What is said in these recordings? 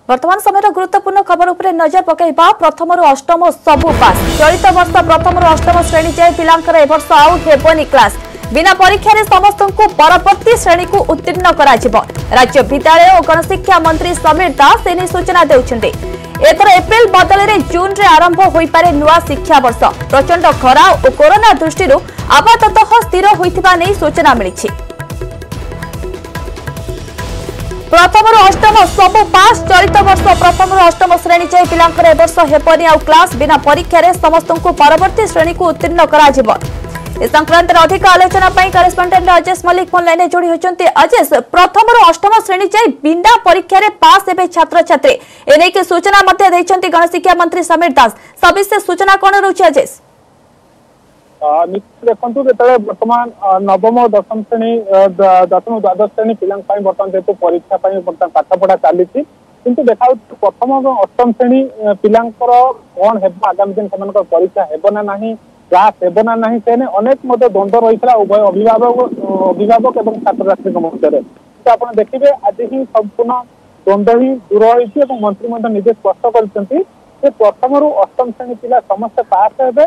वर्तमान समय गुरुत्वपूर्ण खबर उपरे नजर पकईबा प्रथम अष्टम सबु पास चलित वर्ष प्रथम अष्टम श्रेणी जाए पिलांकर ए वर्ष आउ हेबनी क्लास बिना परीक्षा रे समस्त को परवर्ती श्रेणी को उत्तीर्ण करा जिवो। राज्य विद्यालय और गणशिक्षा मंत्री समीर दास एने सूचना देउछन्ते। एथर एप्रिल बदल रे जून रे आरंभ होई पारे नुआ शिक्षा वर्ष। प्रचंड खरा और कोरोना दृष्टि आपाततः स्थिर होइथिबा नै सूचना मिलिछि। प्रथम अष्टम सबु पास चलित वर्ष प्रथम अष्टम श्रेणी जाए पिलांकर ए वर्ष हेबनी आउ क्लास बिना परीक्षा रे समस्त को परवर्ती श्रेणी को उत्तीर्ण करा जिवो। इस संक्रांत अधिक आलोचना correspondent Ajesh Mallick phone line जोड़ी होती। अजेश, प्रथम अष्टम श्रेणी जाए बिना परीक्षा रे पास एवं छात्र छात्री एने की सूचना गणशिक्षा मंत्री समीर दास सविशेष सूचना कौन रही? अजेश देखो जो बर्तमान नवम दशम श्रेणी दशम द्वादश श्रेणी पिला बर्तमान जेहतु परीक्षा बर्तमान पाठ पढ़ा चली किंतु देखा प्रथम और अष्टम श्रेणी पिला कौन है आगामी दिन से परीक्षा हेब ना नहीं क्लास हेब ना नहीं से अनेक द्वंद रही है उभय अभिभावक और छात्र छात्री मध्य। आप देखिए आज ही संपूर्ण द्वंद ही दूर होती मंत्री निजे स्पष्ट कर प्रथम अष्टम श्रेणी पिला समस्त पास हे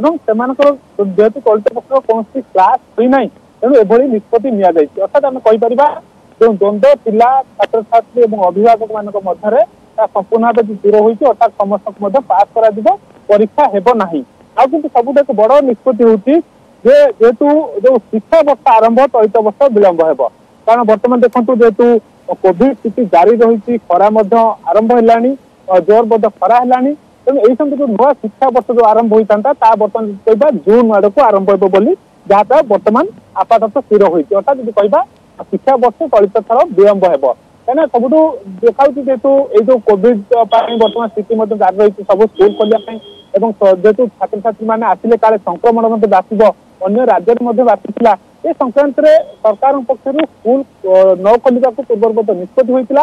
जेहेतु चलित वर्ष कौन क्लास हुई ना तेणु एभली निष्पत्ति नि अर्थात आम कहीपर जो द्वंद पिला छात्र छात्री और अभिभावक मान मध्य संपूर्ण भाव दूर होती अर्थात समस्त पास कर परीक्षा हेब ना आउ सबुठ एक बड़ निष्पत्ति होती जेहेतु जो शिक्षा वर्ष आरंभ चलित वर्ष विलंब हो कारण बर्तमान देखो जेहेतु कोविड स्थिति जारी रही खरा आरंभ है जोर खरा है तेणु यही जो नुआ शिक्षा वर्ष जो आरंभ होता बर्तमान कह जून आड़ को आरंभ हो जहाँ बर्तमान आपातत स्थिर होती अर्थात जो कह शिक्षा वर्ष चलित थर विलंब हो कहीं सब देखा जेहेतु ये कोविड बर्तमान स्थिति जारी रही सब स्कूल खोलिया जेहेतु छात्र छात्री मैंने आसिले काले संक्रमण व्यापीब अन्य राज्य में व्यापीला ए संक्रांत सरकार पक्षर स्कूल न खोलने को पूर्ववत निष्पत्ति होता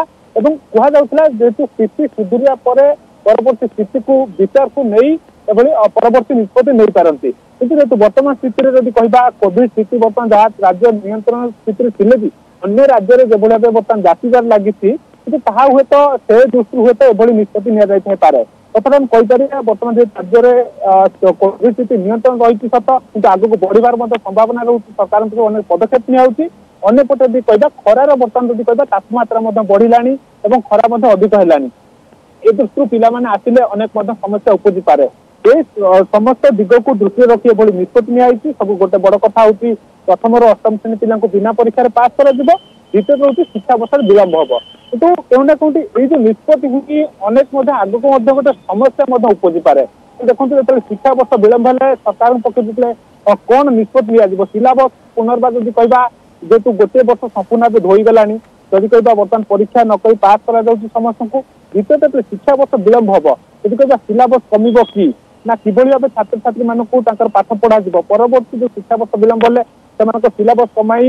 कहला जेहेतु स्थिति सुधुरिया परवर्ती स्थिति को विचार को नहीं परवर्ती निष्पत्ति नहीं पारती किंतु जेहेतु वर्तमान स्थिति कह कोविड स्थिति बर्तमान जहाँ राज्य नियंत्रण स्थिति थे भी अन्य राज्य में जो भाव बर्तमान व्यापार लगी कि हुए तो से दृष्टि हुए तो एभली निष्पत्ति नि तथा हम कहीपर बर्तमान जो राज्य में कोविड स्थिति नियंत्रण रही सत कि आग को बढ़िबार संभावना रोचे सरकार अनेक पदक्षेप निपटे यदि कह खरार बर्तमान जब कह तापमात्रा बढ़ला और खरा अधिक है ए दृष्टि पिला आसिले अनेक समस्या उपजी पारे समस्त दिग को दृष्टि रखी एभली निष्पत्ति नि सब गोटे बड़ कथा हूँ प्रथम अष्टम श्रेणी पिला बिना परीक्षा पास कर द्वितीय हूँ शिक्षा वर्ष विलंब हम किंतु कौन कौटी ये जो निष्पत्ति हुई अनेक आग को गोटे समस्या उपजी पारे देखो जो शिक्षा वर्ष विलंब है सरकार पक्ष जो कौन निष्पत्ति नि सिलेबस पुनर्बार जब कह जेहेतु गोटे वर्ष संपूर्ण भाव धोईगला जदि कह बर्तमान परीक्षा नक पास कर समस्त को द्वितीय शिक्षा वर्ष विलंब हम यदि कह सिलेबस कमिब कि ना किभली भाव छात्र छात्री मानक पाठ पढ़ा परवर्ती जो शिक्षा वर्ष विलंब हेल्ले से सिलेबस कमाई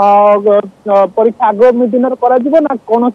परीक्षा आगामी दिन ना कौन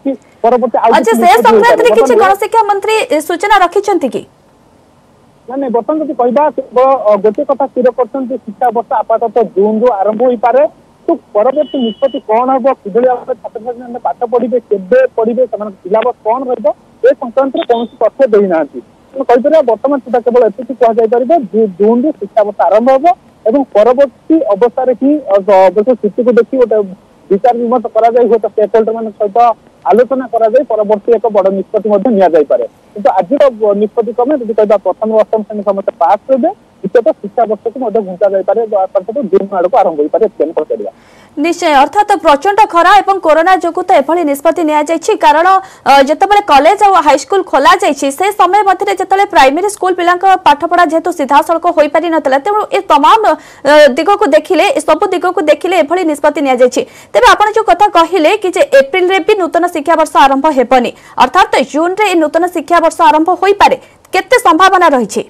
परवर्ती गणशिक्षा मंत्री सूचना रखिंट कि ना बर्तमान जब कह गोटे कथा स्थिर कर शिक्षा वर्ष आपातत जून रु आरंभ हो पारे तो परवर्ती निष्पत्ति कौन हम कि भाव छात्र छात्री पाठ पढ़े के पढ़े सिलेबस कौन रे संक्रांत कौन तथ्य देना कहीपर बर्तमान सुधा केवल एति कहुपर जून रु शिक्षा वर्ष आरंभ हो परवर्ती अवस्था ही स्थिति को देखिए गोटे विचार विमर्श कर स्टेक होल्डर मान सहित आलोचना परवर्ती एक बड़ निष्पत्ति निपारे किंतु आज निष्पत्ति क्रमे जब कह प्रथम अष्टम श्रेणी समस्त पास करेंगे द्वितीय शिक्षा वर्ष को घुंचा जापे जून आड़ को आरंभ हो पारे निश्चय अर्थात प्रचंड खरा और कोरोना जो तो एभली निष्पत्ति नि कारण जितेबाला कॉलेज और हाईस्कूल खोल से समय मध्य जो प्राइमरी स्कूल पिला पाठ पढ़ा जेहेतु सीधा सड़क हो पारि ना तेणु ये तमाम दिग को देखिले सब दिग को देखिले एभली निष्पत्ति नि तेज आप जो कथा कहले कि एप्रिल रे भी नूतन शिक्षा वर्ष आरंभ हेबनी अर्थात जून रे नूतन शिक्षा वर्ष आरंभ हो पारे केते संभावना रही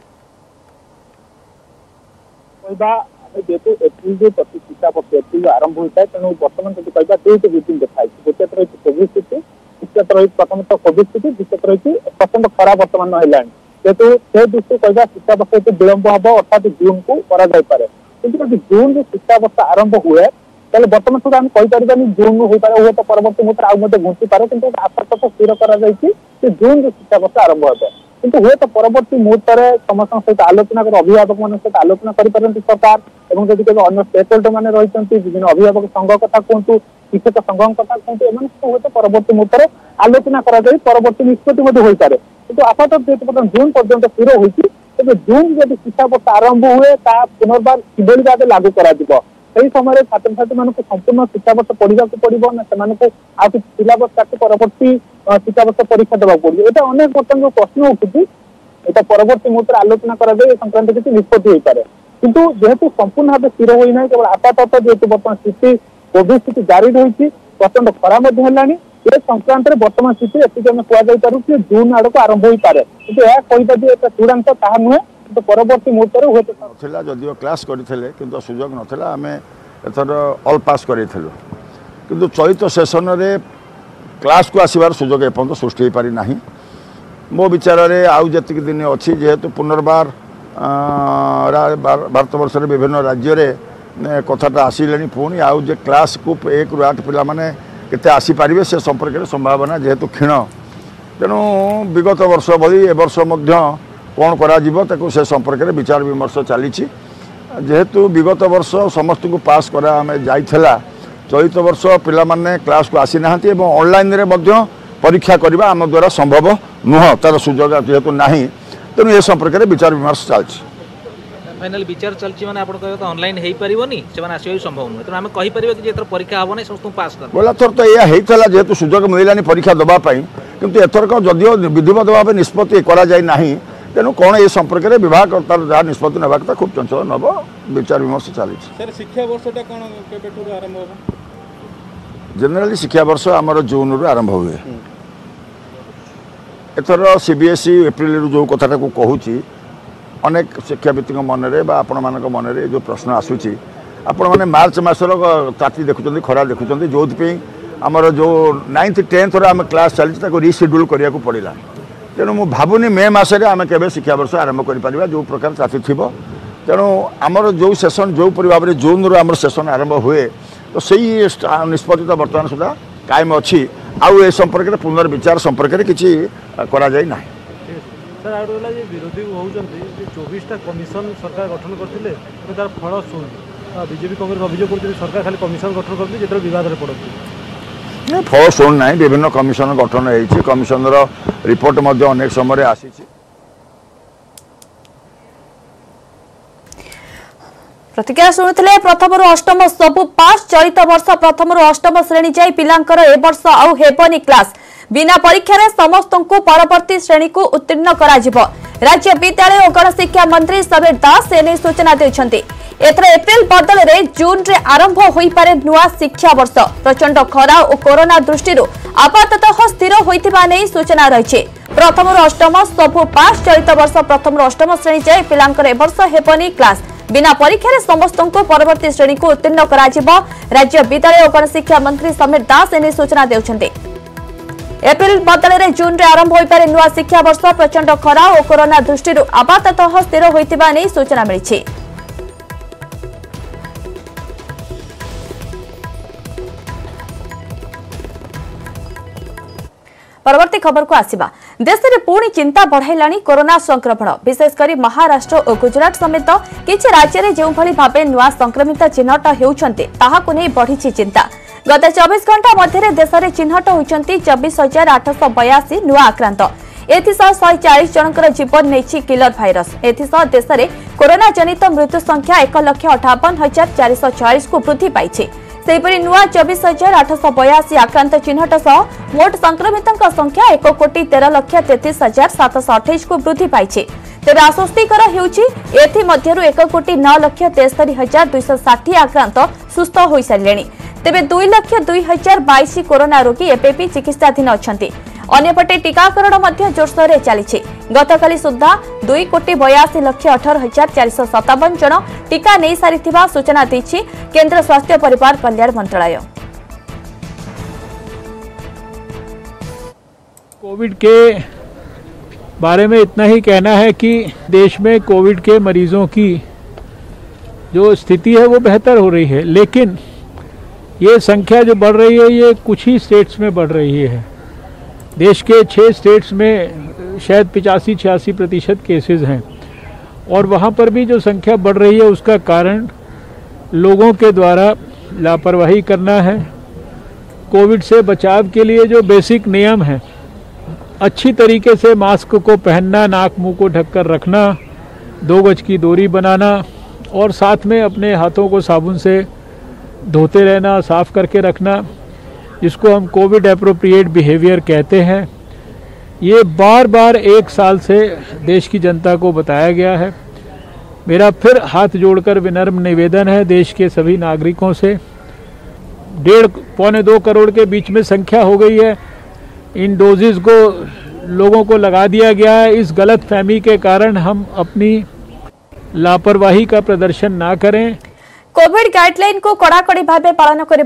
जेहेतु एप्रिल जो शिक्षा वर्ष एप्रिल आरंभ होता है तेणु बर्तमान जब कह दुईट रीतिंग देखा गोटे रही कोविड स्थिति द्वितीय रही प्रथम कोविड स्थिति द्वितीय रही प्रचंड खरा बर्तमान है जेहेतु से दृष्टि कह शिक्षा वर्ष विलंब हम अर्थात जून को कराए किंतु जब जून शिक्षा वर्ष आरंभ हुए तेल बर्तमान सुधा हम कहीपर जून हो पारे हुए तो परवर्ती मुहूर्त आउ घुंची पारे किंतु आपातत स्थिर कर जून शिक्षा वर्ष आरंभ हे किंतु हुए तो परवर्ती मुहूर्त में समस्त सहित आलोचना कर अभिभावक मान सहित आलोचना करें सरकार और जब कभी अन्य स्टेक होल्डर मैंने रही विभिन्न अभिभावक संघ कथा कहतु शिक्षक संघ कथा कहतु एम हुए तो परवर्ती मुहूर्त में आलोचना कर परवर्ती निष्पत्ति हो पारे कि आपातत जेहेतु बर्तमान जून पर्यंत स्थिर होती तेज जून जब शिक्षा वर्ष आरंभ हुए पुनर्बार किभली भाव लागू कर समय छात्र छात्री मान संपूर्ण शिक्षा वर्ष पढ़ा पड़ो ना से सिलेबस काटी परवर्ती शिक्षा वर्ष परीक्षा देवा पड़ो यहाँ अनेक बर्तमान जो प्रश्न उठुची यहाँ परवर्ती मुहूर्त आलोचना कर संक्रांत किसी निष्पत्ति हो पाए किंतु जेहेतु संपूर्ण भाव स्थिर होना केवल आपातत जेहेतु बर्तमान स्थिति कोविड स्थिति जारी रही प्रचंड खरा ए संक्रांत बर्तमान स्थिति एति आम कहुपारू कि जून आड़ को आरंभ हो पाए कि चूड़ांत ताहा नुहे तो परवर्ती मुहूर्त हुए जदिव क्लास करते सुजोग नाला आम एथर ऑल पास करूँ कि चलित सेसन में क्लास को आसबार सुजोग एपर्तंत सृष्टि हो पारि ना मो विचार में आउ जी दिन अच्छी जेहेतु पुनर्बार भारत वर्ष विभिन्न राज्य में कथाटा आसिले पुणी आउ जे क्लास को 1 ରୁ 8 पिला माने केते आसीपारे से संपर्क में संभावना जेहेतु क्षीण तेणु विगत वर्ष भली ए वर्ष कौन करा से संपर्क में विचार विमर्श चली जेहेतु विगत वर्ष समस्त को पास करा जाइला चलित वर्ष पिला माने क्लास को आसी ना ऑनलाइन रे मध्य परीक्षा करने आम द्वारा संभव नुह तार सुजोग जेहेतु ना तेणु ए संपर्क में विचार विमर्श चलती फाइनल विचार चलती माने आपण कहबो तो ऑनलाइन हेई परिबोनी सेमान आसीबो संभव न तेणु आम कहि परिबो कि जेतर परीक्षा हबो नै समस्त पास कर बोला थर तो या हेइतला जेहेतु सुजोग मिलानी परीक्षा दबा पाई किंतु एथर को जदियो विधिवत भाव निष्पत्ति करा जाय नाही तेणु कौन ए संपर्क में विभाग तार जहाँ निष्पत्ति ना कथा खूब चंचल नब विचार विमर्श चली शिक्षा वर्षटा कौन केबेठु आरंभ हो जनरली शिक्षा वर्ष आमर जून रू आरंभ हुए एथर सीबीएसई एप्रिल रू जो कथाटा को कहूची अनेक शिक्षाविद मन में आपण मान मन में जो प्रश्न आसूची आपण मैंने मार्च मसर ताती देखुं खरा देखुं जो आमर जो 9th 10th आम क्लास चली रिसेड्यूल करने को पड़ा तेणु मु भावुनी मे मसरे आम के शिक्षा वर्ष आरंभ कर जो प्रकार ताती थी तेणु आमर जो सेसन जो भाव में जून रू आम सेसन आरंभ हुए तो सही निष्पत्ति तो बर्तमान सुधा कायम अच्छी आउ ए संपर्क में पुनर्विचार संपर्क में किसी करा जाय ना सर आउ विरोधी होती 24टा कमिशन सरकार गठन करते तार फल शून्य बीजेपी कांग्रेस अभियोग कर सरकार खाली कमिशन गठन करते जो विवाद में पड़ती फल शून्य ना विभिन्न कमिशन गठन होती कमिशन रिपोर्ट अनेक समय आसी प्रतिक्रिया शुणुले प्रथम रु अष्टम सबु पास चलित वर्ष प्रथम रु अष्टम श्रेणी जाए पिलांकर ए वर्ष आउ हेबनी क्लास बिना परीक्षा रे समस्त को परवर्ती श्रेणी को उत्तीर्ण करा जिवो राज्य विद्यालय और गणशिक्षा मंत्री समीर दास एने सूचना देछन्ती एथर एप्रिल बदल रे जून रे आरंभ होई पारे नुआ शिक्षा वर्ष प्रचंड खरा और कोरोना दृष्टि आपाततः स्थिर होइतिबा नै सूचना रहिছে प्रथम रु अष्टम सबु पास चलित वर्ष प्रथम रु अष्टम श्रेणी जाए पिलांकर ए वर्ष हेबनी क्लास बिना परीक्षा रे समस्त को परवर्ती श्रेणी को उत्तीर्ण करा जिवो राज्य विद्यालय और गणशिक्षा मंत्री समीर दास एने सूचना देछन्ती एप्रिल बदल रे जून रे आरंभ होई पारे नुआ शिक्षा वर्ष प्रचंड खरा और कोरोना दृष्टि आपाततः स्थिर होइतिबा नै सूचना मिलिछि परवर्ती खबर को आसिबा देश में पुणी चिंता बढ़ाइलाणी कोरोना संक्रमण विशेषकर महाराष्ट्र और गुजरात समेत किछि राज्य में जो भली भाबे नुआ संक्रमित चिन्हट हेउछन्ते ताहाकु नै बढ़िछि चिंता गत 24 घंटा मध्य देश में चिन्हट होइछन्ती 24,882 नुआ आक्रांत एथिसह 140 जनकर जीवन नेछि किलर भाइरस एथिसह देश में कोरोना जनित मृत्यु संख्या 1,58,446 को वृद्धि पाइछि सेपरी नुआ 24,882 आक्रांत चिन्हट सह मोट संक्रमितों संख्या 1,13,33,728 को वृद्धि पाइछि तेज आश्वस्तिकर हेउछि एथि मध्यरु 1,09,63,260 आक्रांत सुस्थ होई सारिलेणी तेबे 2,02,022 कोरोना रोगी एबेपि चिकित्साधीन अछंती अन्यपटे टीकाकरण मध्य जोरसोर चली गतकाली सुधा 2,82,18,457 जन टीका नहीं सारिथिबा सूचना दैछि केंद्र स्वास्थ्य परिवार कल्याण मंत्रालय। कोविड के बारे में इतना ही कहना है कि देश में कोविड के मरीजों की जो स्थिति है वो बेहतर हो रही है, लेकिन ये संख्या जो बढ़ रही है ये कुछ ही स्टेट्स में बढ़ रही है। देश के 6 स्टेट्स में शायद 85-86% केसेस हैं और वहाँ पर भी जो संख्या बढ़ रही है उसका कारण लोगों के द्वारा लापरवाही करना है। कोविड से बचाव के लिए जो बेसिक नियम हैं, अच्छी तरीके से मास्क को पहनना, नाक मुंह को ढककर रखना, 2 गज की दूरी बनाना और साथ में अपने हाथों को साबुन से धोते रहना, साफ करके रखना, जिसको हम कोविड एप्रोप्रिएट बिहेवियर कहते हैं, ये बार बार 1 साल से देश की जनता को बताया गया है। मेरा फिर हाथ जोड़कर विनम्र निवेदन है देश के सभी नागरिकों से, 1.5-2 करोड़ के बीच में संख्या हो गई है, इन डोजेज को लोगों को लगा दिया गया है। इस गलत फहमी के कारण हम अपनी लापरवाही का प्रदर्शन ना करें। कोविड गाइडलाइन को कड़ाकड़ी भाव पालन कर